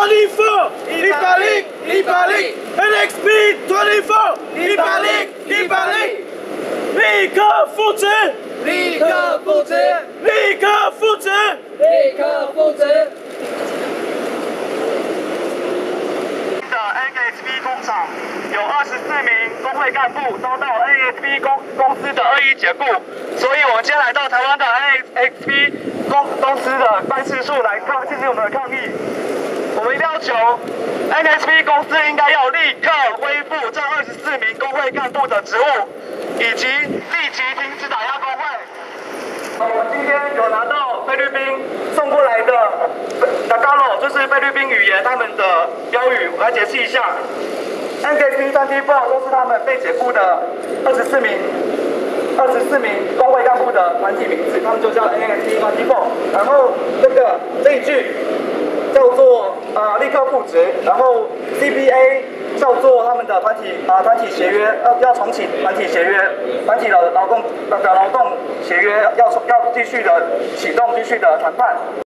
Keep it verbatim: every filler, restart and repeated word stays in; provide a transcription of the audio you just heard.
twenty-four, libalik, libalik, N X P twenty-four, libalik, libalik，立刻复职， 立刻复职， 立刻复职， 立刻复职。 的 N X P 工厂有二十四名工会干部遭到 N X P 公公司的恶意解雇，所以我们今天来到台湾的 N X P 公公司的办事处来抗进行我们的抗议。我们要求 N X P 公司应该要立刻恢复这二十四名工会干部的职务，以及立即停止打压工会。我们今天有拿到菲律宾送过来的 Tagalog， 就是菲律宾语言他们的标语，我来解释一下。N X P twenty-four 都是他们被解雇的二十四名。二十四名工会干部的团体名字，他们就叫 N X P twenty-four。然后这个这一句叫做呃立刻复职，然后 C B A 叫做他们的团体啊、呃、团体协约要要重启团体协约，团体的劳动的劳动协约要要继续的启动，继续的谈判。